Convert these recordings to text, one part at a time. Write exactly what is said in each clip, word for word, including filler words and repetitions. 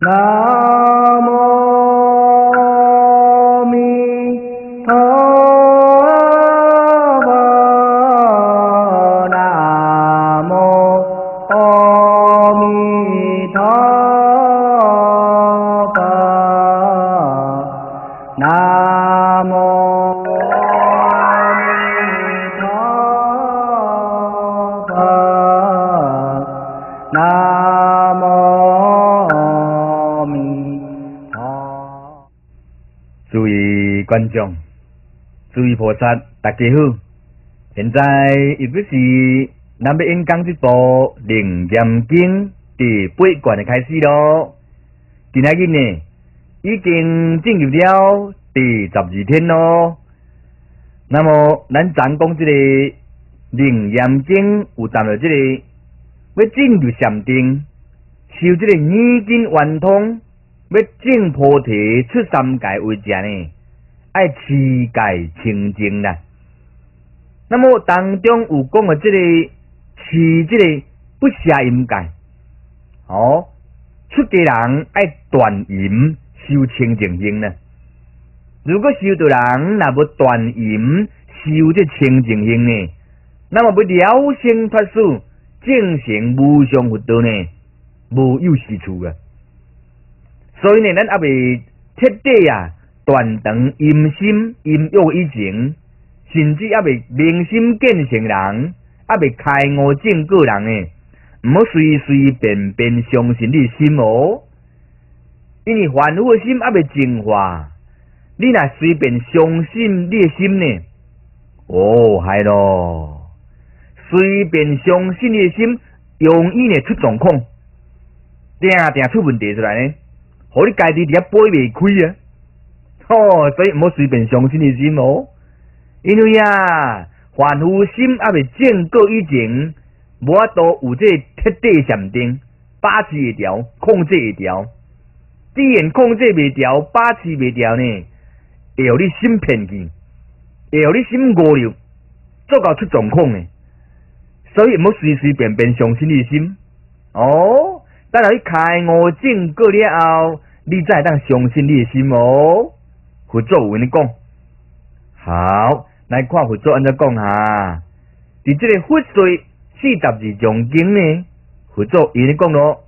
南无阿弥陀佛，南无阿弥陀佛，南无观众、诸位菩萨，大家好！现在亦不是咱要演讲这部《楞严经》第八卷的开始咯。今仔日呢，已经进入了第十二天咯。那么，咱讲讲这个《楞严经》有谈到这个要进入禅定，修这个耳根圆通，要证菩提出三界为者呢。爱持戒清净啦，那么当中有讲的这个持这个不邪淫戒，哦，出家人爱断淫修清净心呢。如果修道人若要断淫修这清净心呢，那么要了生脱死正成无上佛道呢，无有是处啊。所以呢，咱还未彻底啊。断肠阴心阴欲以前，甚至还未明心见性人，还未开悟正果人呢，唔好随随便便相信你的心哦。因为凡夫的心还未净化，你若随便相信你的心呢，哦，系咯，随便相信你的心，容易呢出状况，定定出问题出来呢，互你家己伫遐背袂开啊。哦，所以唔好随便相信你心哦，因为啊，凡夫心还未正果以前，无法度有这彻底禅定，把持会调，控制会调。既然控制袂调，把持袂调呢，会互你心骗去，会互你心误了，做到出状况呢。所以唔好随随便便相信你心。哦，等到你开悟正果了后，你才会当相信你的心哦。佛祖有安尼讲，好，来看佛祖安怎讲哈。伫这个佛说四十二种经呢，佛祖伊咧讲咯，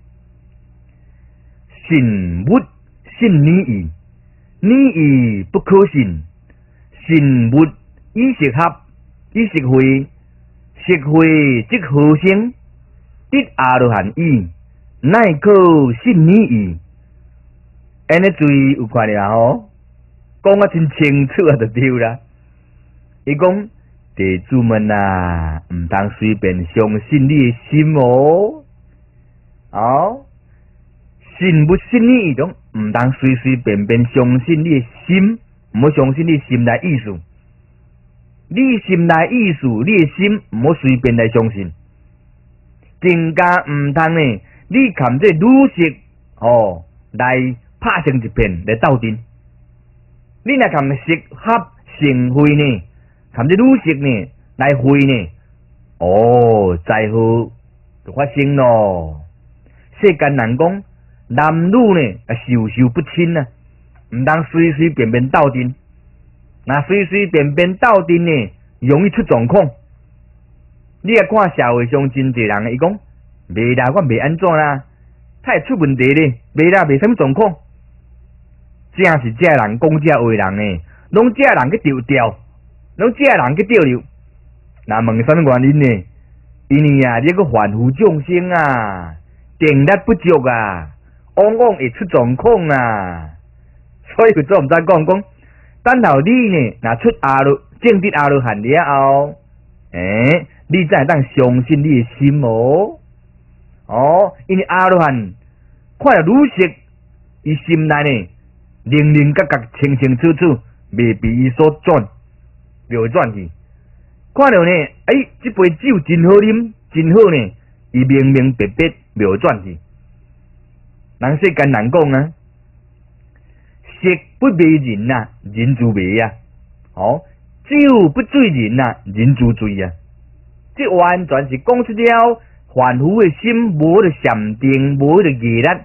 信物信你意，你意不可信；信物以识合，以识会，识会即合生，得阿罗汉意，乃可信你意。安尼注意有看了吼。讲啊真清楚啊，就对啦。伊讲弟子们啊，唔通随便相信你的心哦。哦，信不信你种，唔通随随便便相信你的心，唔好相信你心内意思。你心内意思，你的心唔好随便来相信。更加唔通呢，你含这女色哦来拍成一片来斗阵。你若含识合成会呢，含这女色呢来会呢，哦，灾祸就发生咯。世间人讲男女呢啊，授受不亲啊，唔当随随便便斗阵。那随随便便斗阵呢，容易出状况。你啊看社会上真侪人，伊讲袂啦，我袂安怎啦，太出问题咧，袂啦，袂什么状况。正是这人讲这话人呢，拢这人去丢掉，拢这人去丢了。那问什么原因呢？因为啊，这个凡夫众生啊，定力不足啊，往往会出状况啊。所以佢做唔知讲讲，等候你呢，若出阿罗正得阿罗汉了后，诶、欸，你才会当相信你的心哦。哦，因为阿罗汉看到女色，伊心内呢。零零角角清清楚楚，未被伊所转，袂转去。看到呢，哎，这杯酒真好啉，真好呢，伊明明白白袂转去。人世间人讲啊，色不迷人呐、啊，人自迷啊。哦，酒不醉人呐、啊，人自醉啊。这完全是讲出了凡夫的心无了禅定，无了毅力，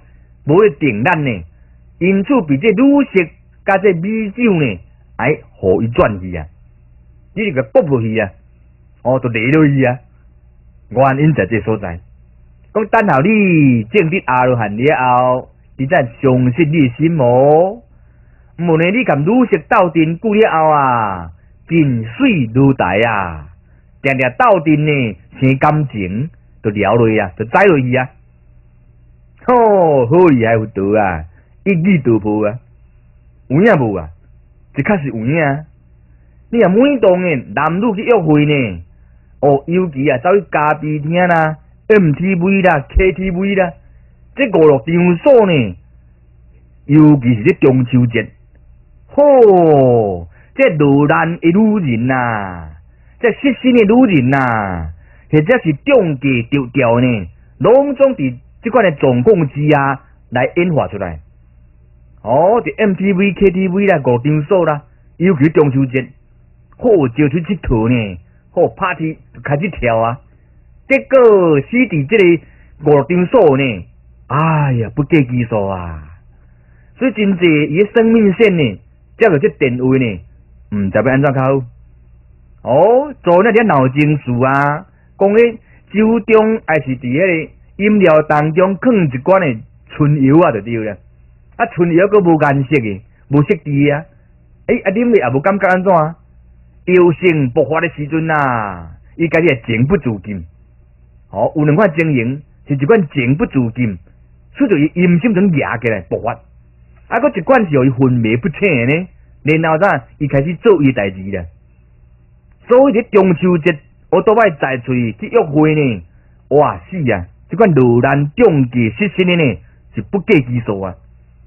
无会定咱呢，因此比这女色甲这美酒呢，哎，互伊转去啊，你就个扑落去啊，哦，就离落去啊，原因在这所在。讲等候你证得阿罗汉了后，你才相信你心无？无呢，你甲女色斗阵久了后啊，近水如台啊，定定斗阵呢，生感情就了落啊，就栽落去啊。哦，好厉害有道啊，一语道破啊，有影无啊？这确实有影啊。你若每当呢，男女去约会呢，哦，尤其啊，走去咖啡厅啦、M T V 啦、K T V 啦，这五六场所呢，尤其是这中秋节。吼！这落难的女人呐、啊，这失身的女人呐、啊，或者是中计丢掉呢，拢总伫这款的状况之下来演化出来。哦，伫 M T V、K T V 啦、五场所啦，尤其中秋节，好招出佚佗呢，好 party 就开始跳啊。结果死伫这个五场所呢，哎呀，不计其数啊！所以真济伊的生命线呢。这个这定位呢，唔知要安怎较好。哦，做那点脑筋事啊，讲咧酒中还是伫迄个饮料当中放一罐的春药啊，就对啦。啊，春药佫无颜色的，无色滴啊。诶、欸，啊啉咧也无感觉安怎啊？药性爆发的时阵啊，伊家己会情不自禁。哦，有两款情形，是一款情不自禁，随着伊阴心中压起来爆发。啊，佫一罐是互伊昏迷不醒的呢，然后咋，伊开始做伊代志啦。所以伫中秋节，我倒摆在厝去约会呢，哇死啊！这款落难中计失身的呢，是不计其数啊。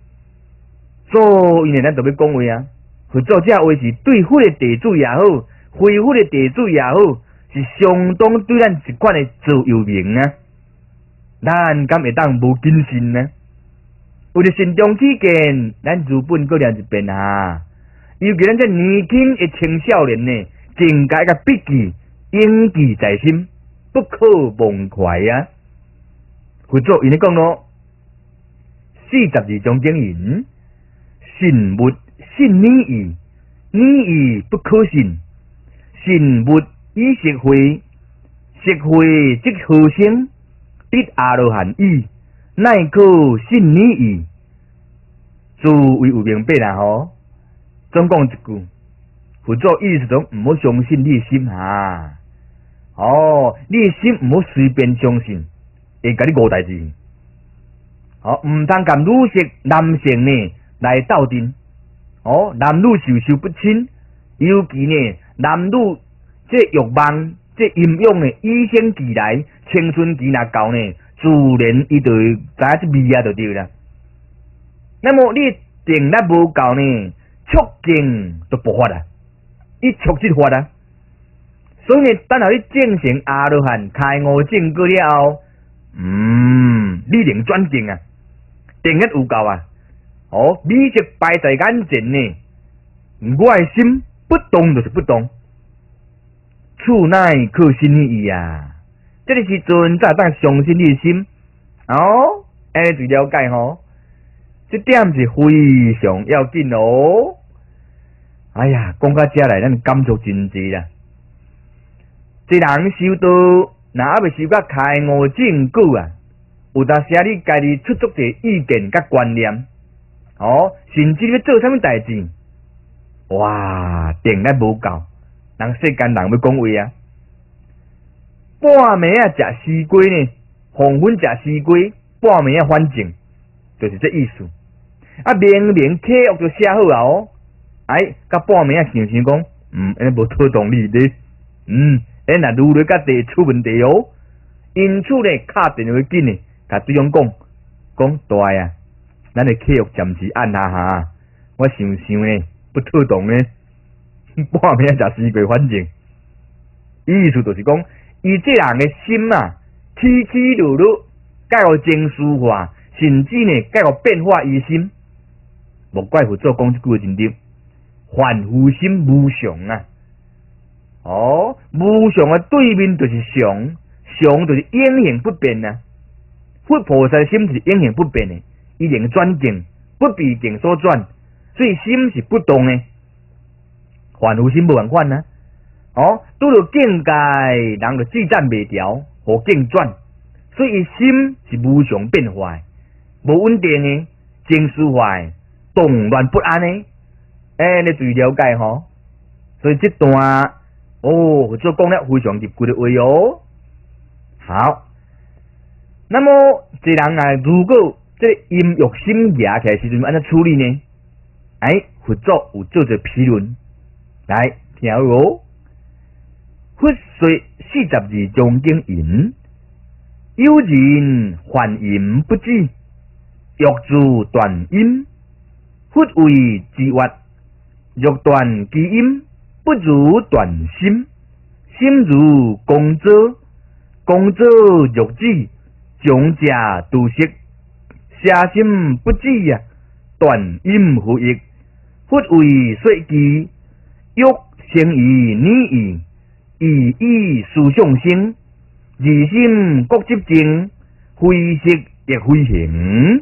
所以呢，咱就要讲话啊，佛祖这话是对佛的地主也好，非佛的地主也好，是相当对咱一款的座右铭啊。咱敢会当无谨慎呢？为了慎重起见，咱日本搁念一遍啊！尤其咱这年轻的青少年呢，更加个笔记铭记在心，不可忘怀啊！佛祖因咧讲咯，四十二种经言，信物信你意，你意不可信；信物以实会，实会即何生？得阿罗汉意。乃可信你意，诸位有明白啦吼。总讲一句，佛祖意思中唔好相信你心哈。哦，你心唔好随便相信，会甲你误代志。哦，唔通甲女色男性呢来斗阵。哦，男女授受不亲，尤其呢男女这欲望、这阴阳的以先期来，青春期若到呢。自然伊就会知影这味啊，就对啦。那么你定力无够呢，促进就爆发啦，伊促即发啦。所以呢，等候你证成阿罗汉开悟证过了后，嗯，你能转正啊，定力有够啊。哦，美色摆在眼前呢，我的心不动就是不动，处乃可信你意啊。这个时阵才当相信你的心哦，安尼就了解吼。这点是非常要紧哦。哎呀，讲到这来，咱感触真济啦。这人修道，若还未修到开悟证果啊，有当时你家己出足者意见甲观念，哦，甚至要做啥物代志，哇，定力无够，人世间人要讲话啊。半暝啊，食西瓜呢，黄昏食西瓜，半暝啊反正，就是这意思。啊，明明契约就写好啊哦，哎，甲半暝啊想想讲，嗯，安尼无妥当理的，嗯，安若愈来甲地出问题哦。因此呢，敲电话紧呢，甲对方讲，讲大啊，咱的契约暂时按下下，我想想呢，不妥当呢，半暝啊食西瓜反正，意思就是讲。伊这人的心啊，起起落落，介互情绪化，甚至呢，介互变化疑心。莫怪佛祖讲这句真对，凡夫心无常啊。哦，无常的对面就是常，常就是永恒不变啊。佛菩萨心是永恒不变的， 伊能转境，不被境所转，所以心是不动的。凡夫心无共款啊！哦，拄着境界，人就自赞袂调，互境转，所以心是无常变化，无稳定的，情绪化，动乱不安的。诶，你注意了解吼。所以这段哦，做讲了非常入骨的话哦。好，那么这人啊，如果这个阴欲心压起来时阵，安怎处理呢？哎，佛祖有做者批论，来听哦。佛说四十二种经言，有人还淫不止，欲自断阴，佛为之曰：欲断其阴，不如断心。心如公者，公者欲止，将者度息。邪心不止啊，断阴何益？佛为说其欲生于女意，意以思想生，二心各执正，非色亦非行。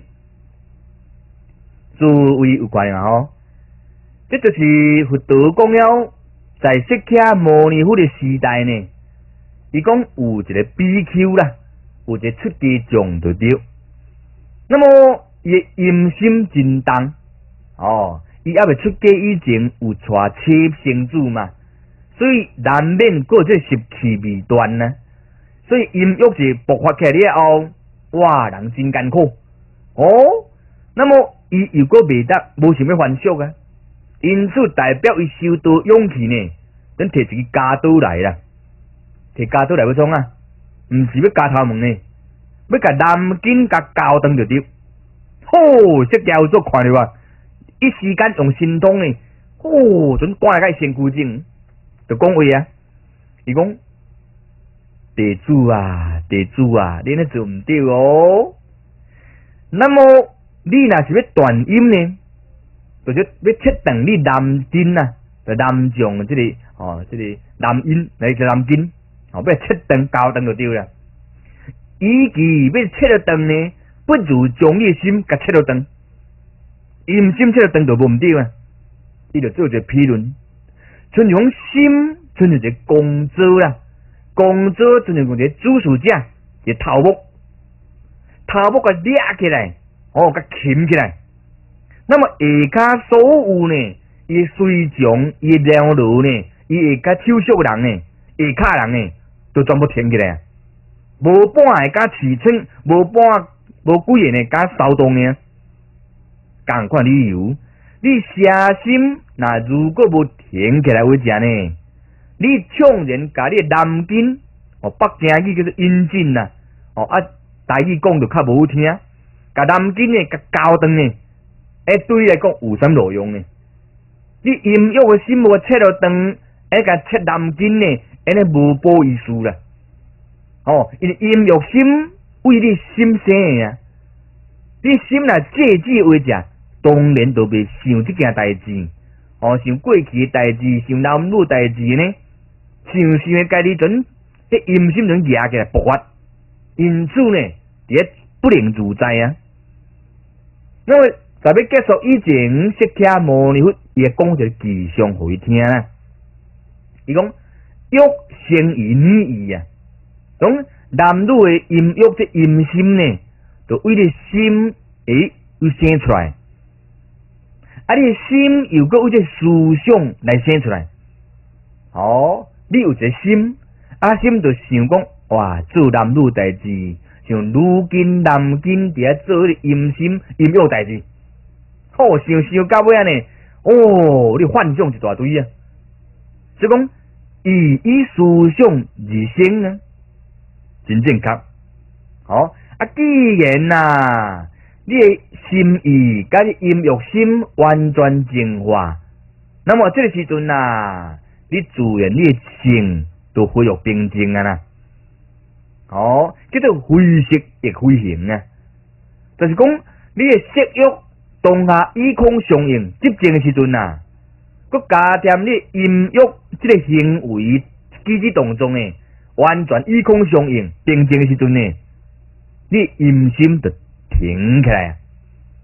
诸位有关啊吼，这就是佛陀讲了，在释迦牟尼佛的时代呢，伊讲有一个比丘啦，有一个出家众就对。那么伊的阴心真重哦，伊还未出家以前有娶妻生子嘛，所以难免过这习气未断呢。所以阴欲是爆发起来了后，哇，人真艰苦哦。那么伊如果未得，无想要还俗啊，因此代表伊修道勇气呢，咱摕一个家刀来啦，摕家刀来要创啊，毋是要加头毛呢。要甲南京甲交断就对，吼！这叫做看着哇，一时间用心通呢，吼！准赶来个身躯症，就讲话啊，伊讲地主啊，地主啊，你那做唔对哦。那么你若是要断阴呢，就是要切断你南筋啊，就南将这个哦，这个南阴来就南筋，哦，要切断交断就对啦。与其要切了断呢，不如将你心甲切了断，阴心切了断就无唔对啊。伊就做一个批论，像种心，像一个公者啦，公者像一个主事者，一个头目，头目甲掠起来，哦，甲擒起来。那么下骹所有呢，伊随从伊了路呢，伊下骹手续人呢，下骹人呢，都全部停起来。无半个甲饲囱，无半无几个呢甲骚动呢，共款理由。你邪心那如果无停起来为者呢，你强然甲你南京哦，北京语叫做阴尽呐，哦啊，台语讲就较无好听，甲南京呢甲交断呢，诶，对你来讲有啥路用呢？你阴欲的心无切了断，诶，甲切南京呢，安尼无补意思啦。哦，因为阴欲心为你心生的啊，你心若借此为者，当然就袂想这件代志，哦，想过去的代志，想男女代志呢，想想的家己阵，迄阴心阵压起来爆发，因此呢，也不能自在啊。那么在要结束以前，释迦牟尼佛也讲一个吉祥互伊听啦，伊讲欲生于女意啊。讲男女的阴欲这阴心呢，就为你心诶又生出来，啊，你的心又搁为这思想来生出来。哦，你有一个心，啊，心就想讲哇，做男女代志，像女根男根伫遐做迄个阴心阴欲代志，好想想到尾啊呢，哦，你幻想一大堆啊，所以讲以以思想而生啊。真正确，好啊！既然呐、啊，你的心意甲你阴欲心完全净化，那么这个时阵呐、啊，你自然你的性都恢复平静啊啦。哦，叫做非色亦非行啊，就是讲你的色欲当下以空相应执正的时阵呐，佮加添你阴欲这个行为机制当中呢。完全以空相应，平静的时阵呢，你阴心就停起来，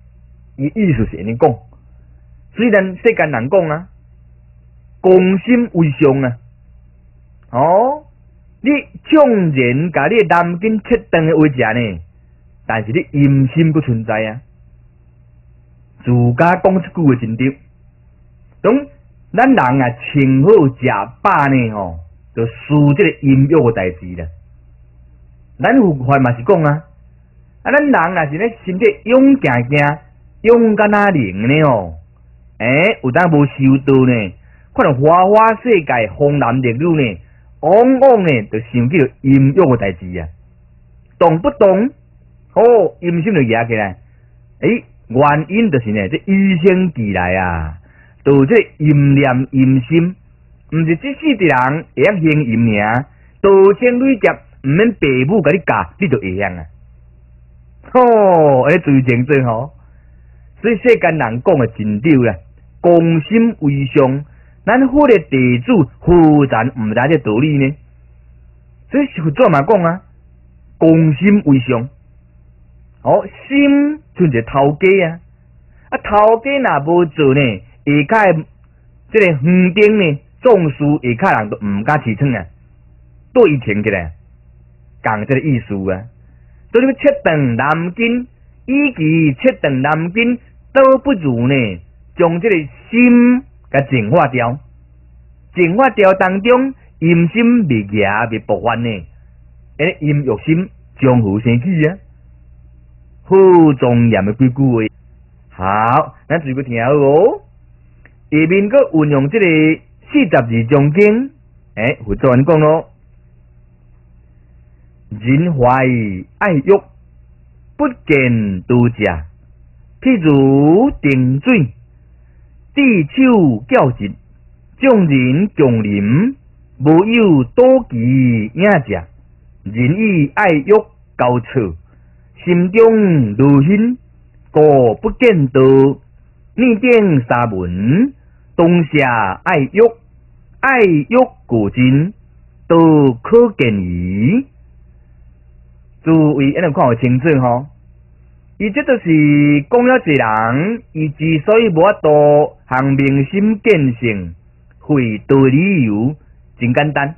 伊意思是安尼讲。虽然世间人讲啊，公心为上啊，哦，你众人甲你南京切断的位置呢，但是你阴心不存在啊。自家讲一句话真对，讲咱人啊，穿好食饱呢吼，就输这个阴欲的代志啦。咱佛法嘛是讲啊，啊，咱人若是咧身体勇行行、勇敢啊灵呢吼，诶、欸，有当无受到呢，看到花花世界、风男烈女呢，往往呢就想起着阴欲的代志啊。动不动，哦，阴心就压起来，诶、欸，原因就是呢，这与生俱来啊。就这阴念阴心，毋是即世的人会晓行阴尔，多千累劫，毋免爸母甲你教，你就会晓啊。吼，安尼最正做吼。所以世间人讲的真对啦，公心为上，咱佛的弟子何然毋知这道理呢？所以佛祖嘛讲啊，公心为上。哦，心像一个头家啊，啊头家若无做呢？下骹即个园丁呢，种树下骹人都毋敢饲床啊，对伊停起来，讲即个意思啊。所以切断南京，与其切断南京，倒不如呢，将即个心甲净化掉，净化掉当中阴心未夹未爆发呢，安尼阴欲心将何生起啊？好庄严的几句话。好，咱随便听好哦。下面佫运用这个四十二章经，诶，佛祖安讲咯：人怀爱欲，不见度者，譬如定水，地手较直，众人共饮，无有多其影者。人以爱欲交错，心中如罣，故不见道。逆顶沙门。当下爱欲，爱欲故尽，都可见矣。诸位，安尼看互清楚吼。伊这就是讲了一人，伊之所以无法度行明心见性，会道理由真简单。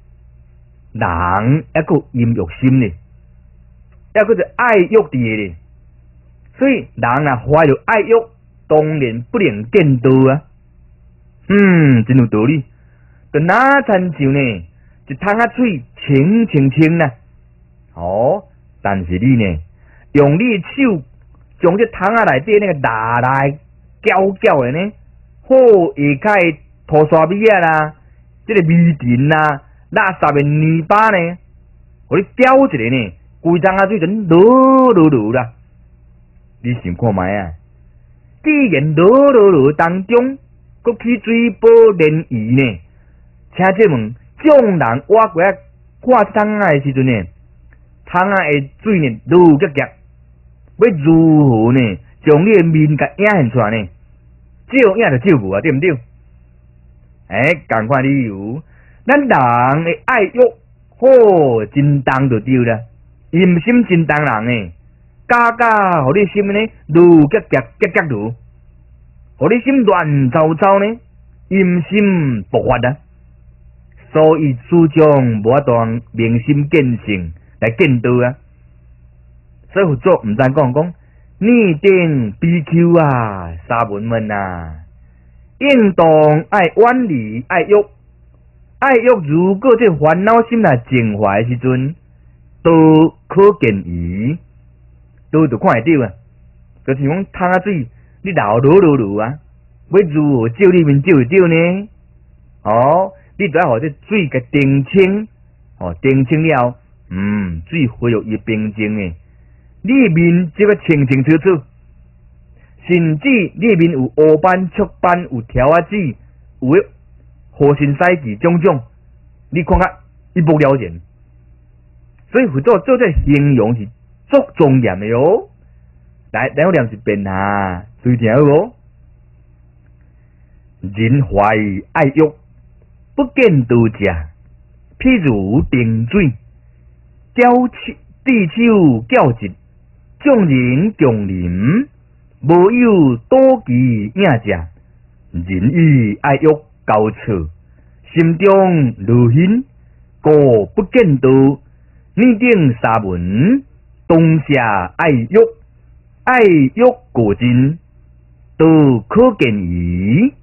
人抑个阴欲心呢，抑个是爱欲伫咧，所以人若怀着爱欲，当然不能见道啊。嗯，真有道理。就哪亲像呢，一桶仔水清清清啦。哦，但是你呢，用你手将这桶仔内底那个拿来搅搅的呢，好下骹涂沙米啊啦，这个米尘啦、垃圾的泥巴呢，互你搅一个呢，规桶仔水就落落落啦。你想看觅啊？既然落落落当中，佫起水波涟漪呢？请这问，众人挖过来看桶仔的时阵呢，桶仔的水呢落结结，要如何呢？将你的面甲影现出来呢？照影就照无啊，对毋对？诶，共款理由，咱人的爱欲好真重就对啦，阴心真重人诶，假假互你心呢如结结结结如。互你心乱糟糟呢，阴心爆发啊！所以主张无法度明心见性来见道啊！所以佛祖毋知讲讲逆顶比丘啊，沙门们啊，应当爱远离爱欲，爱欲如果这烦恼心来净化的时阵，都可见矣，都就看会到啊！就是讲桶仔水。你流落落落啊，要如何照你面照会到呢？哦，你就要互这水甲澄清，哦，澄清了，嗯，水恢复伊平静诶，你面就要清清楚楚，甚至你面有乌斑、雀斑、有条仔子，有迄河神赛季种种，你看较一目了然。所以佛祖做这形容是足庄严的哟。来，咱念一遍啊，注意听好无？人怀爱欲，不见道者，譬如定水，搅地手搅直，众人共饮， 无有多奇影只，人意爱欲交错，心中如hin，故不见道。拟定沙文，当下爱欲，爱欲过尽，都可见矣。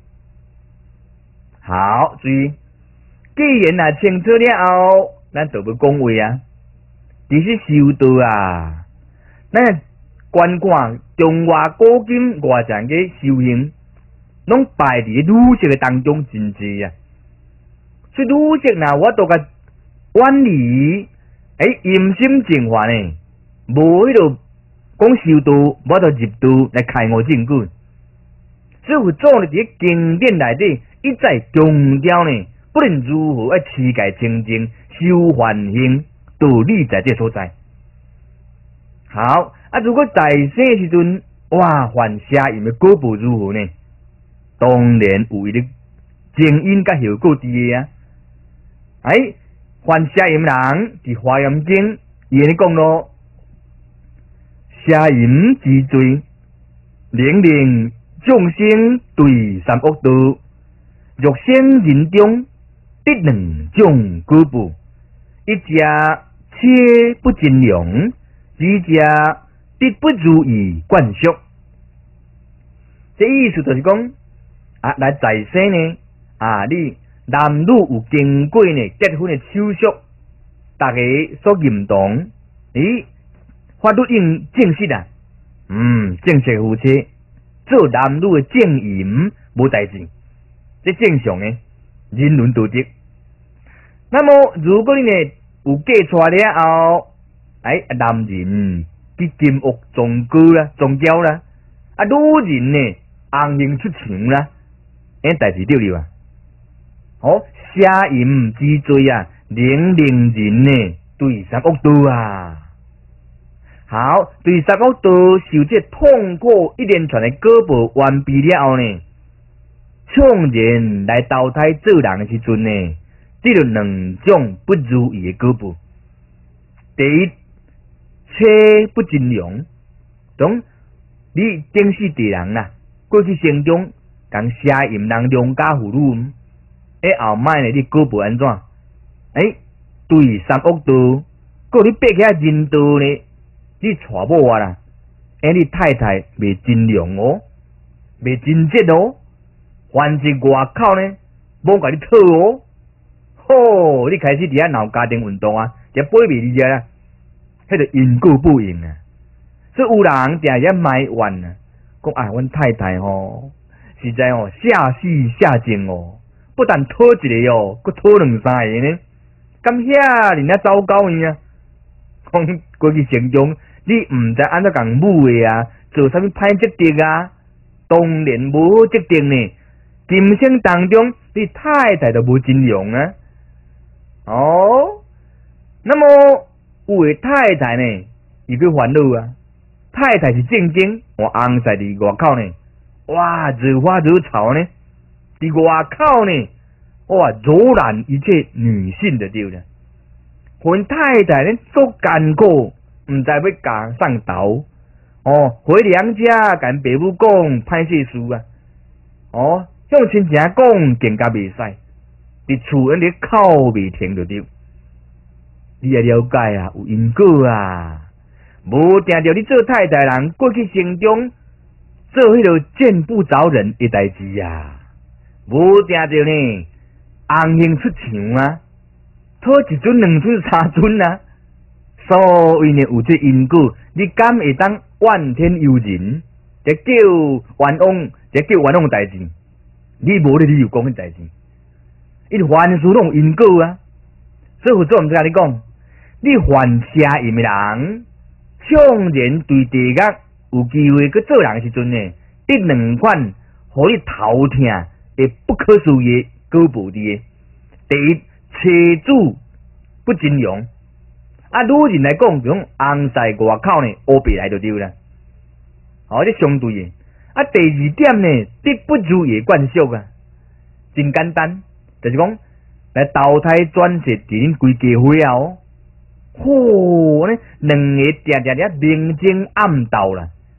好，注意，既然啊清楚了后，咱就要讲话啊。其实修道啊，咱观看中外古今外层嘅修行，拢摆伫儒释嘅当中真济啊。所以儒释呐，我都甲远离，诶，阴心净化呢，无迄度讲修道，我就入道来开悟证据。所以佛祖呢，伫经典内底一再强调呢，不论如何要持戒清净，修梵行，道理在这所在。好啊，如果在生的时阵，哇，犯邪淫的果报如何呢？当然有伊的正因甲效果伫个啊。哎，犯邪淫人伫《华严经》伊安尼讲咯，邪淫之罪，令令众生对三恶道，欲生人中得两种果报，一者切不尽良，二者得不如意惯俗。这意思就是讲啊，来在生呢啊，你男女有经过呢结婚的手续，大家所认同，咦，法律应正式啊，嗯，正式夫妻做男女的正淫无代志，这正常的人伦道德。那么如果你呢有嫁出了后，哎，男人去金屋藏高啦、藏娇啦，啊，女人呢红杏出墙啦，哎，代志对了啊。好，邪淫之罪啊，令令人呢对三恶道啊。好，对三恶道受这痛苦一连串的果报完毕了后呢，创然来投胎做人的时阵呢，只有两种不如意的果报。第一，切不尽良，donc你正是敌人啦，过去生中共邪淫人良家妇女，诶后摆呢你果报安怎？诶，对三恶道，过你爬起来人道呢？你娶某啊啦，诶你太太袂真良哦，袂真节哦，凡是外口呢，无甲你讨哦，吼，你开始伫遐闹家庭运动啊，就背袂离啊啦。迄个因果报应啊，所以有人定遐埋怨啊，讲啊，阮太太吼，实在吼下死下贱哦，不但讨一个哦，佮讨两三个呢，咁遐人家糟糕呢啊！讲过去生中，你毋知安怎共母的啊，做啥物歹决定啊？当然无好决定呢。今生当中，你太太都无真良啊！哦，那么。有的太太呢，伊去烦恼啊。太太是正经，我翁在伫外口呢，哇，惹花惹草呢。伫外口呢，哇，柔然一切女性的对了。阮太太呢，做艰苦，毋知要甲上头。哦，回娘家甲爸母讲歹势事啊。哦，向亲戚讲更加袂使，伫厝因咧口袂停就对。你也了解啊，有因果啊，无定着你做太太人过去生中做迄个见不着人的代志啊，无定着呢红杏出墙啊，讨一尊两尊三尊啊，所以呢有这因果，你敢会当怨天尤人，这叫冤枉，这叫冤枉代志，你无咧理由讲迄代志，因凡事拢有因果啊，所以佛祖毋是甲你讲。你犯邪淫的人，向然对地狱有机会去做人的时阵呢，得两款，互你头痛的不可思议果报伫个。第一，妻子不真良，啊，女人来讲，种翁在外口呢，乌白来就对啦。好，这相对的。啊，第二点呢，得不如意惯俗啊，真简单，就是讲来投胎转世，伫恁规家伙啊哦。吼、哦，呢两个定定定明争暗斗啦，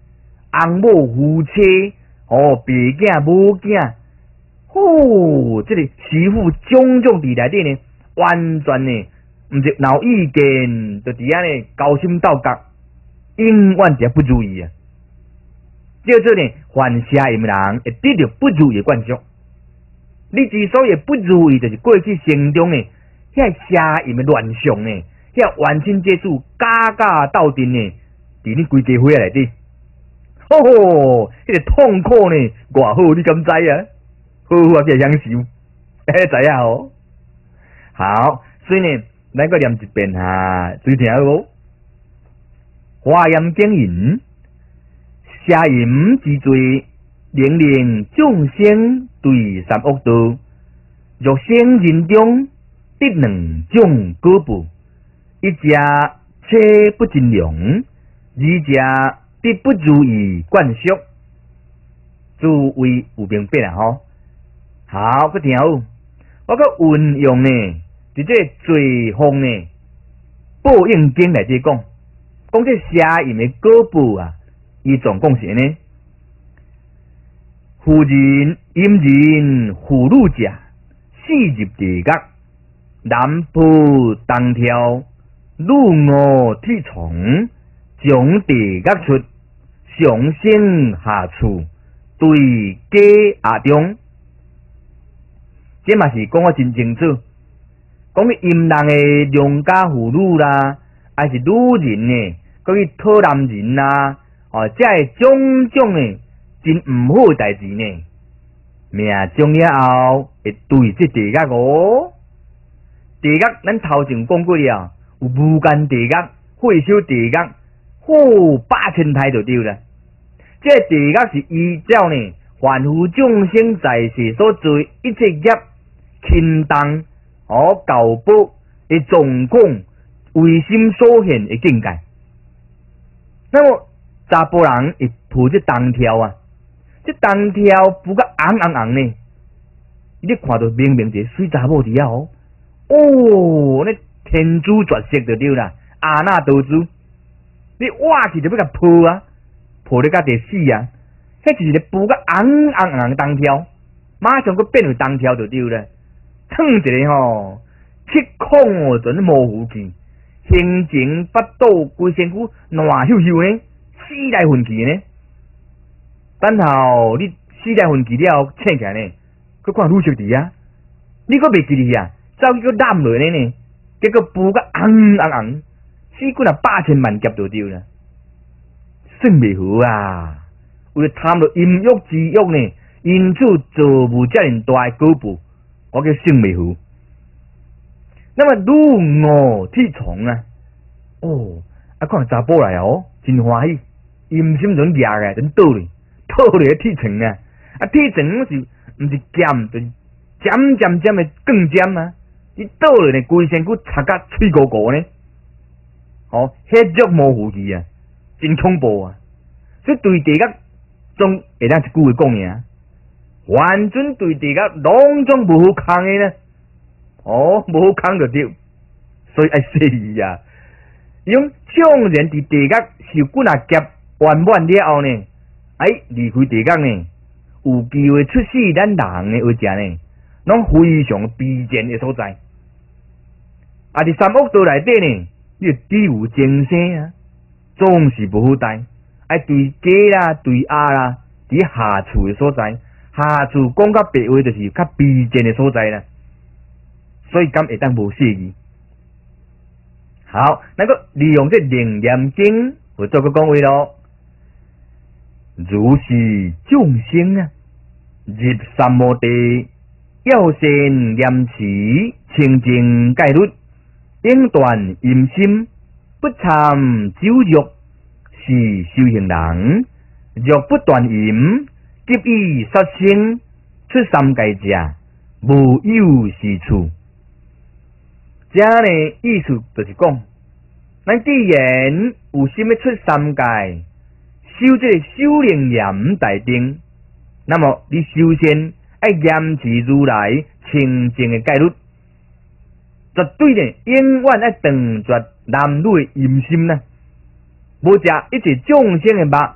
翁某夫妻，哦，爸囝母囝，哦，这个媳妇种种伫内底呢，完全呢，毋是闹意见，就伫安尼勾心斗角，永远就不如意啊！叫做呢，犯邪淫的人会得到不如意的惯属。你之所以不如意，就是过去生中呢，遐邪淫的乱象呢，遐冤亲债主假假斗阵呢，伫你规家伙内底。吼吼，迄、那个痛苦呢，偌好，你敢知啊？好好啊，去享受，哎，知影哦。好，所以呢，咱个念一遍哈，注意听哦。华严经云：邪淫之罪，令令众生对三恶道，若生人中得两种果报：一者车不尽良，二者得不如意惯属。诸位有明白啊？吼，好，搁听好，我搁运用呢，伫这罪风呢，报应经内底讲，讲这邪淫的果报啊，伊总共是呢，妇人淫人妇女者，四入地狱，男仆当挑，女卧铁床，从地狱出，上升下处，对家下中。这嘛是讲啊真清楚，讲去淫人的良家妇女啦，还是女人呢，讲去讨男人啦，哦，这系种种的真毋好的代志呢。命中了后会对这地狱哦。地狱咱头前讲过了，有无间地狱、火烧地狱，好百千台就对了。这地狱是依照呢凡夫众生在世所做一切业轻重哦厚薄的总共唯心所现的境界。那么查甫人会抱这当挑啊，这当挑不甲红红红呢，你看到明明一个水查某伫遐哦，哦，那天姿绝色就对啦，阿那多姿，你挖起就要甲抱啊，抱你甲第死啊！迄就是一个布甲红红红当挑，马上佫变为当挑就对啦。烫一个吼，七孔哦，全模糊去，形情八斗，规身躯烂咻咻呢，死来混去呢。等候你死来混去了，醒起来呢，佫看女色伫啊，你佫袂记哩啊，走去佫揽落呢呢，结果布甲红红红，死过若百千万劫就对啦，算袂好啊！为了贪到淫欲之欲呢，因此做无遮尔大的果报，我叫性未好。那么女卧铁床啊，哦，啊看查甫来哦，真欢喜，阴心准夹个，准倒咧，倒咧铁床啊，啊铁床是毋是尖，就是尖尖尖的更尖啊，你倒咧呢，规身躯擦甲脆糊糊呢，哦，血肉模糊去啊，真恐怖啊！所以对地狱总会当一句话讲尔，完全对地狱拢总无好空的呢。哦，无好空就对，所以爱说伊啊。伊讲众人伫地狱受几若劫圆满了后呢，哎离开地狱呢，有机会出世咱人的位置呢，拢非常卑贱的所在。啊，伫三恶道内底呢，你地有精生啊，总是无好待。爱对家啦、对鸭啦，伫下厝的所在，下厝讲较白话就是较卑贱的所在啦。所以敢会当无适宜。好，那个利用这楞严经，我做个讲话咯。如是众生啊，入三摩地，要先严持清净戒律，应断淫心，不参酒欲。是修行人，若不断淫，急以杀生，出三界者，无有是处。这呢意思就是讲，咱既然有心要出三界，修这个修楞严大定，那么你首先要严持如来清净的戒律，绝对呢永远要断绝男女的淫心呢。无食一切众生的肉，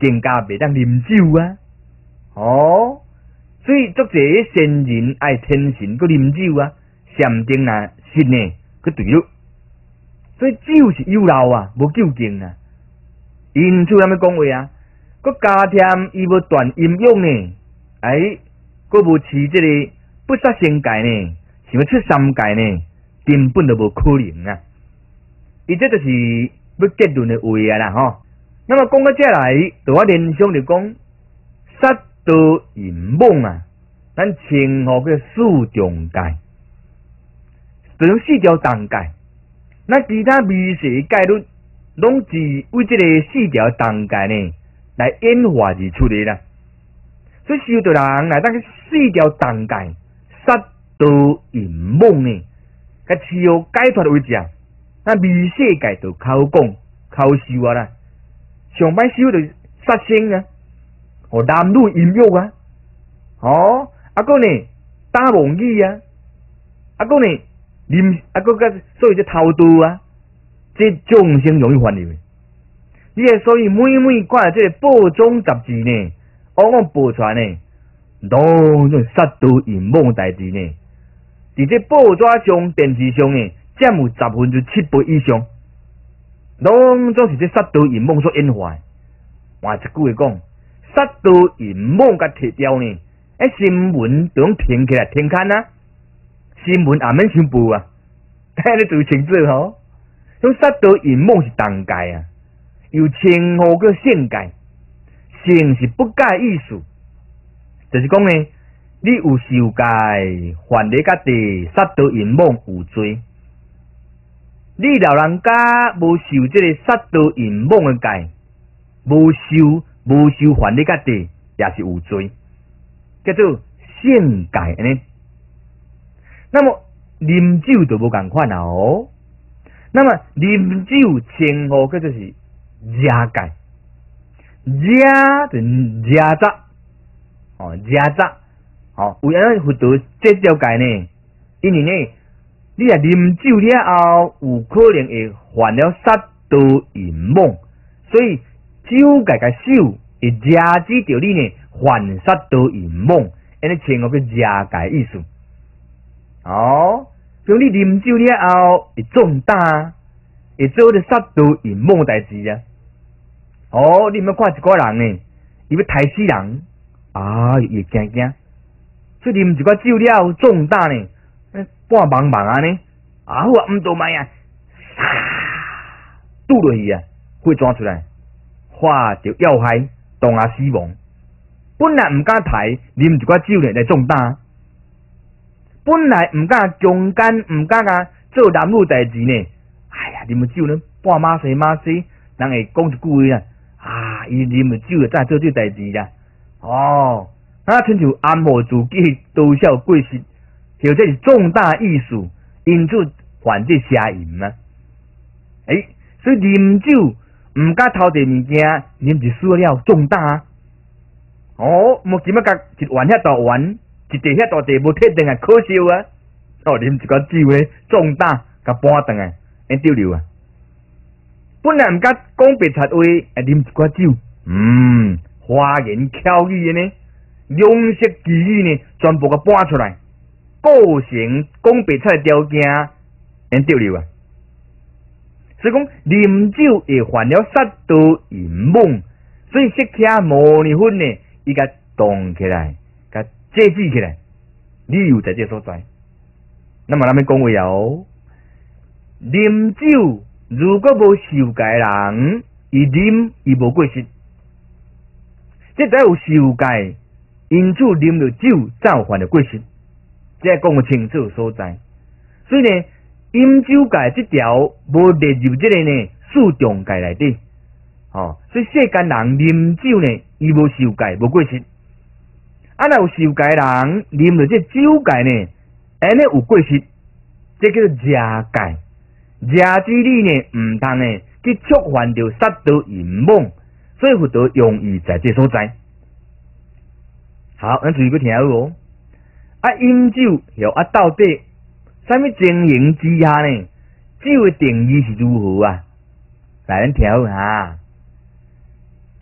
更加袂当啉酒啊。哦，所以足侪仙人爱天神佮啉酒啊，禅定啊，信呢佮对了。所以酒是有漏啊，无究竟啊。因此咱们讲话啊，佮加添伊无断阴阳呢，哎，佮无持这个不杀仙界呢，想要出三界呢，根本就无可能啊。伊这就是要结论的话啊啦吼。那么讲到这来，就我联想就讲杀道淫妄啊，咱称呼叫四重界，就四条重界。那其他微细概率，拢是为这个四条重界呢来演化而出的啦。所以修道人来当四条重界杀道淫妄呢，甲超解脱为者，那微细界就口讲口修啊啦。上摆修就杀生啊，哦男女淫欲啊，哦啊个呢打妄语啊，啊个呢啉啊个个所以这偷渡啊，这众生容易犯入。你诶，所以每每看这个报章杂志呢，往往报出来呢，拢种杀道淫妄代志呢，伫这报纸上、电视上呢，占有十分之七八以上。拢总是这杀道淫妄所演化。换一句话讲，杀道淫妄甲提调呢，迄新闻就拢停起来停刊啊，新闻也免上报啊，睇你做清楚吼。种杀道淫妄是重界啊，又称呼叫性界，性是不解意思，就是讲呢，你有受戒，犯你家己杀道淫妄有罪。你老人家无受这个杀道淫妄的戒，无受无受犯你家己也是有罪，叫做性戒安尼。那么啉酒就无共款啦哦。那么啉酒称呼叫做是邪戒，邪就邪杂，哦邪杂，哦为安佛陀这条戒呢，因为呢。你若啉酒了后，有可能会犯了杀道淫妄，所以酒界甲手会压制着你呢犯杀道淫妄，安尼称呼叫邪戒意思。哦，像你啉酒了后会中胆，会做咧杀道淫妄代志啊。哦，你毋要看一寡人呢，伊要杀死人，啊，会惊惊，所以啉一寡酒了后中胆呢。半茫茫啊呢，啊好啊，唔多卖啊，唰，拄落去啊，血钻出来，化着要害，当下死亡。本来唔敢抬，啉一寡酒呢来中胆。本来唔敢强奸，唔敢啊做男女代志呢，哎呀，啉酒呢，半马西马西，人会讲一句啊，啊，伊啉酒就再做这代志啦。哦，那亲像暗号自己都晓过失。就这是重大艺术，因此犯这邪淫啊！诶，所以啉酒唔敢偷摕物件，啉就输了重大啊！哦，莫今仔甲一碗遐大碗，一地遐大地无摕转来可笑啊！哦，啉一寡酒咧重大，甲搬转来，安丢流啊！本来唔敢讲白贼话，啊啉一寡酒，嗯，花言巧语呢，两色奇语呢，全部甲搬出来。构成讲白菜条件，安对了啊！所以讲啉酒会犯了杀道淫妄，所以释迦牟尼佛呢，伊甲动起来，甲制止起来，理由在这所在。那么咱们讲话哦，啉酒如果无受戒人，伊啉伊无过失，即只有受戒，因此啉了酒才有犯了过失。这讲个清楚所在，所以呢，饮酒戒这条无列入这个呢四重戒内底，哦，所以世间人啉酒呢，伊无受戒，无过失。啊，若有受戒人啉了这酒戒呢，安尼有过失，这叫做邪戒。邪之理呢，唔通呢去触犯着杀道淫妄，所以佛陀用意在这所在。好，咱注意去听哦。啊，饮酒又啊，到底什么情形之下呢？酒的定义是如何啊？来，咱听好哈。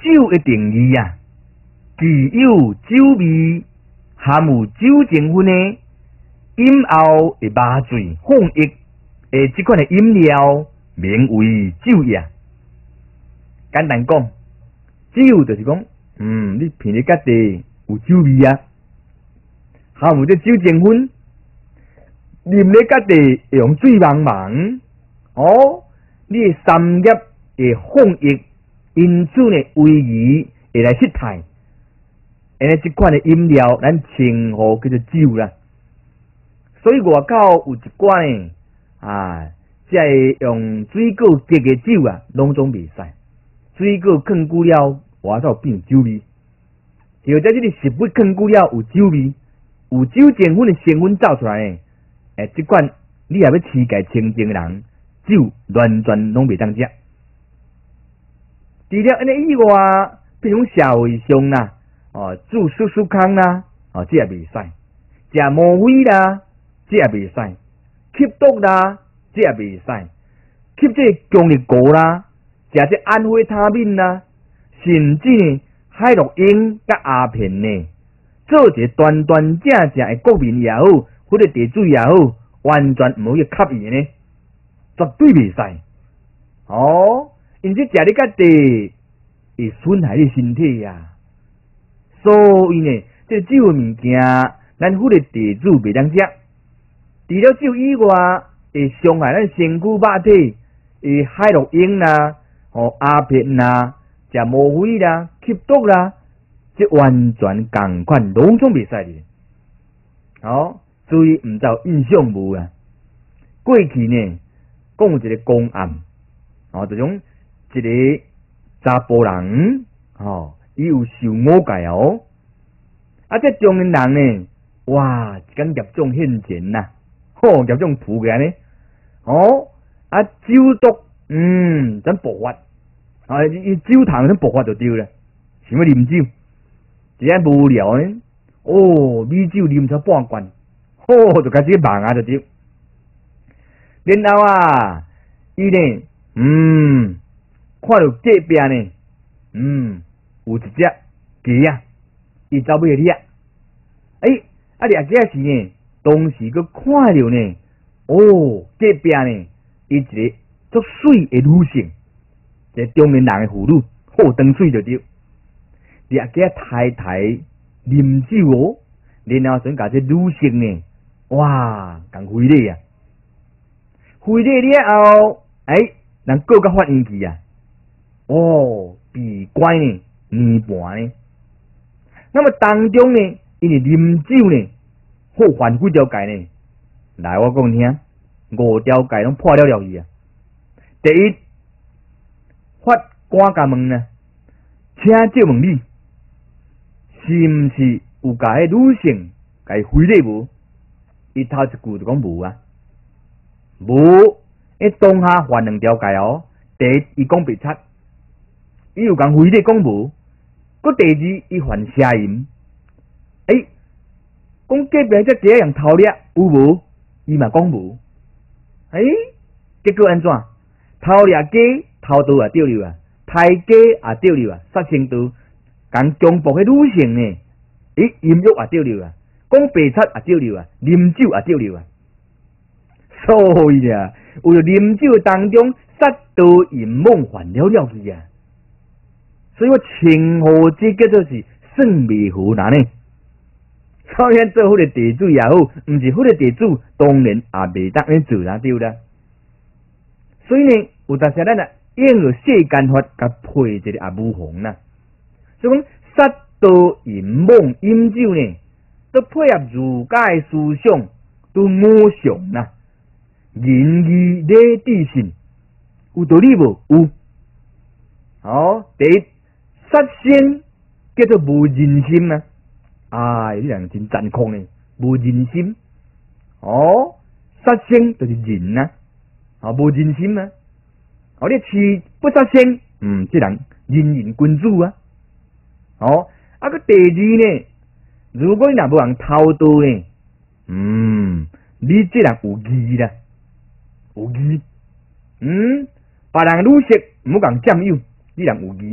酒的定义啊，具有酒味，含有酒精分的，饮后会麻醉放逸的这款的饮料，名为酒液。简单讲，酒就是讲，嗯，你闻你家己有酒味啊，含有这酒精分，啉你家己会用醉茫茫，哦，你的三业会放逸，因此呢，胃仪会来失态。安尼即款的饮料，咱称呼叫做酒啦。所以外口有一罐呢，啊，即个用水果结的酒啊，拢总袂使。水果放久了，外头变酒味。或者即个食物放久了有酒味，有酒精分的成分走出来呢，诶，即款你也要饲家清净的人，酒完全拢袂当食。除了安尼以外，比如社会上啦，哦，煮叔叔康啦，哦，这也袂使；食魔鬼啦，这也袂使；吸毒啦，这也袂使；吸这强力果啦，食这安非他命啦，甚至呢，海洛因甲鸦片呢，做一个端端正正的国民也好，或者地主也好，完全唔好去吸引呢，绝对袂使。哦。因这食你家己会损害你身体呀、啊，所以呢，这酒的物件，咱府的地主袂当食。除了酒以外，会伤害咱身躯肉体，诶，海洛因啦、哦鸦片啦、食魔鬼啦、吸毒啦，这完全共款，拢总袂使的。好，注意毋知有印象无啊？过去呢，讲有一个公案，哦，这种。一个查甫人，哦，伊有受误解哦。啊，这中年人呢，哇，一间业种现前呐，吼，业种扑起呢，哦，啊，酒毒，嗯，真爆发，啊，伊酒糖真爆发就对了，想要啉酒，一下无聊呢，哦，米酒啉出半罐，吼，就开始忙啊就对。然后啊，伊呢，嗯。看到隔壁呢，嗯，有一只鸡啊，伊走尾去掠。诶，啊掠鸡时呢，当时佮看到呢，哦，隔壁呢，伊一个足水的女性，一个中年人的妇女，好长水就对。掠鸡太太啉酒哦，然后想甲这女性呢，哇，共非礼啊，非礼了后，诶，人个个发现去啊。哦，被关呢，年半呢。那么当中呢，因为啉酒呢，好犯几条戒呢？来，我讲听，五条戒拢破了了去啊。第一，法官甲问呢，请借问你，是毋是有甲迄女性甲伊非礼无？伊头一句就讲无啊，无。伊当下犯两条戒哦。第一，伊讲白贼。伊有讲非礼讲无，佮第二伊犯邪淫，诶，讲隔壁这鸡样偷掠有无？伊嘛讲无，诶，结果安怎？偷掠鸡偷盗也对了啊，杀鸡也对了啊，杀生道，讲强暴迄女性呢，诶，淫欲也对了啊，讲白贼也对了啊，啉酒也对了啊，所以啊，为了啉酒当中杀盗淫妄犯了了去啊。所以我称呼这叫做是算未好难呢。当然做好的地主也好，毋是好的地主，当然也袂当安做啦，对啦。所以呢，有当时咱啊，应用世间法甲配一个也无妨啦。所以讲杀盗淫妄饮酒呢，都配合儒家的思想，都五常啦，仁义礼智信，有道理无？有。好，第一。杀生叫做无人心啊！哎，你人真残酷呢，无人心。哦，杀生就是人啊，啊，无人心啊。哦，你饲不杀生，嗯，这人人人君子啊。哦，啊个第二呢，如果你若无人偷盗呢，嗯，你这人有义啦，有义。嗯，别人女色唔好共占有，你人有义。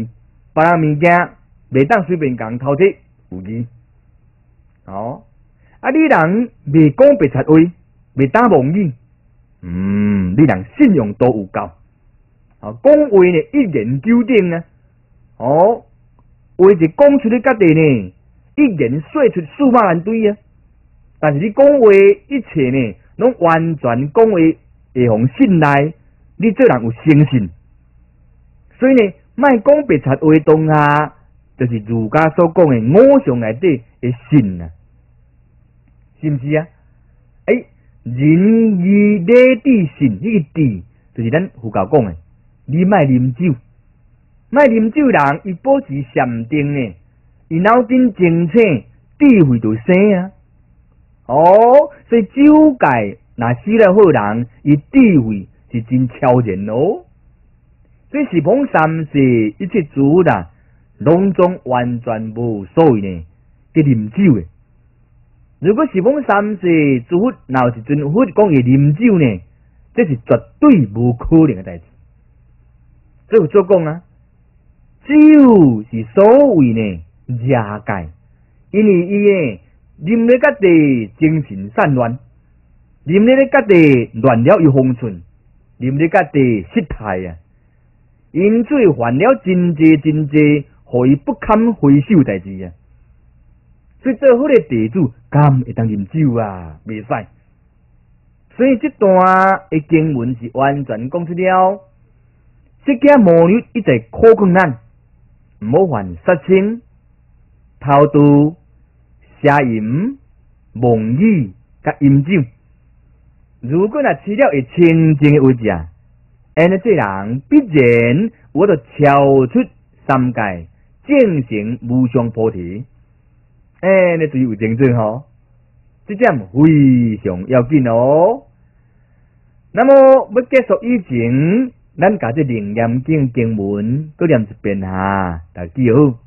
别人物件袂当随便讲偷摕有义。哦，啊，你人袂讲白贼话，袂打妄语，嗯，你人信用都有够。哦，讲话呢一言九鼎啊，哦，话是讲出去家己呢，一言说出数百万堆啊。但是你讲话一切呢，拢完全讲话会互信赖，你做人有诚信。所以呢，莫讲白贼话当下，就是儒家所讲的五常内底的信啊，是毋是啊？诶、欸，仁义礼智信，迄、那个智就是咱佛教讲的，你莫啉酒，莫啉酒人伊保持禅定呢，伊脑筋清醒，智慧就生啊。哦，所以酒界若死了好人，伊智慧是真超然哦。所以十方三世一切诸佛啊，拢总完全无所谓呢，去啉酒的。如果十方三世诸佛若是尊佛讲伊啉酒呢，这是绝对无可能的代志。所以有做讲啊，酒是所谓呢邪界，因为伊呢。啉咧家己精神散乱，啉咧家己乱了又方寸，啉咧家己失态啊！因此犯了真济真济，互伊不堪回首代志啊！所以做好个地主，敢会当啉酒啊？袂使。所以这段的经文是完全讲出了，释迦牟尼一直苦劝咱，毋好犯杀生、偷盗。邪淫、妄语、甲饮酒，如果若吃了会清净的物食，安尼这人必然我就超出三界，正成无上菩提。哎，你注意有精准吼，这点非常要紧哦。那么要结束以前，咱甲这楞严经经文搁念一遍下，大家记好。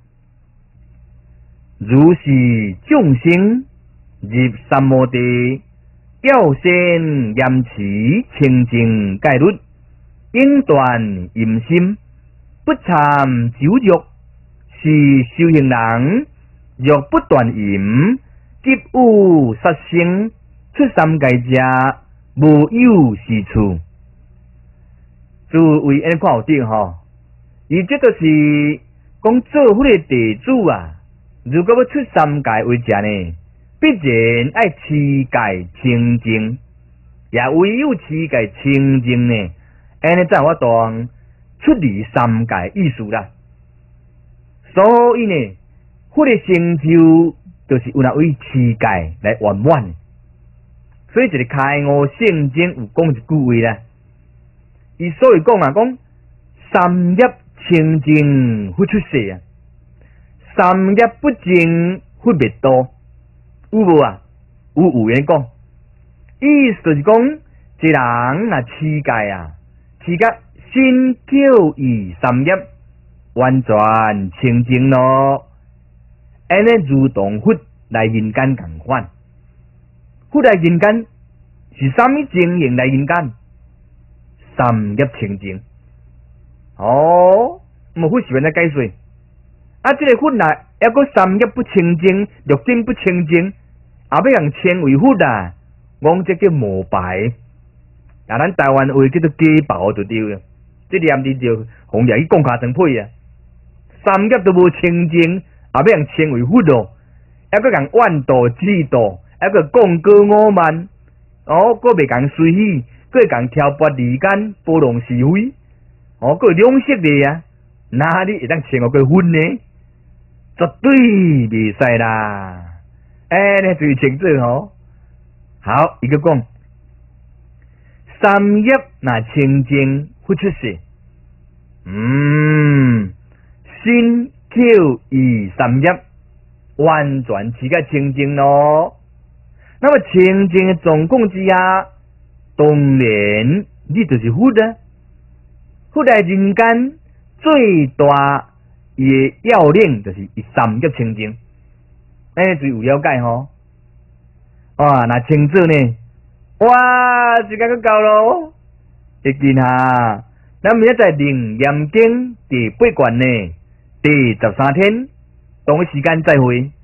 如是众生入三摩地，要先严持清净戒律，应断淫心，不参酒肉。是修行人，若不断淫，即有杀生，出三界者，无有是处。诸位安看有对吼？伊这就是讲做佛的地主啊。如果要出三界为食呢，必然爱持戒清净，也唯有持戒清净呢，安尼才有法当出离三界意思啦。所以呢，佛的成就就是有那为持戒来圆满。所以一个开悟圣经有讲一句话啦，伊所以讲啊，讲三业清净不出世啊。三业不净，佛灭度，有无啊？有有人讲，意思就是讲，一人若持戒啊，持甲身口意三业完全清净咯，安尼如同佛来人间共款。佛来人间是啥物情形来人间？三业清净。哦，无佛是安尼解说。啊，这个佛呐，还阁三业不清净，六根不清净，也要人称为佛啊，讲这叫魔牌。啊，咱台湾话叫做假宝就对了。这念字就红日去讲卡成配啊。三业都无清净，也要人称为佛咯。还阁人万道制度，还阁讲过我慢，哦，阁袂共随喜，阁会共挑拨离间，包容是非，哦，阁两色的啊，哪里会当称我过佛呢？绝对袂使啦！哎，你注意清楚吼。好，伊个讲三业若清净不出世，嗯，身口意三业完全持个清净咯。那么清净的总共之下，当然你就是佛啊！佛在人间最大。伊的要领就是伊三业清净，哎，最有了解吼。哇，那清楚呢？哇，时间够够咯。一见哈，咱明仔载楞严经第八卷呢， 第十三天，同一时间再会。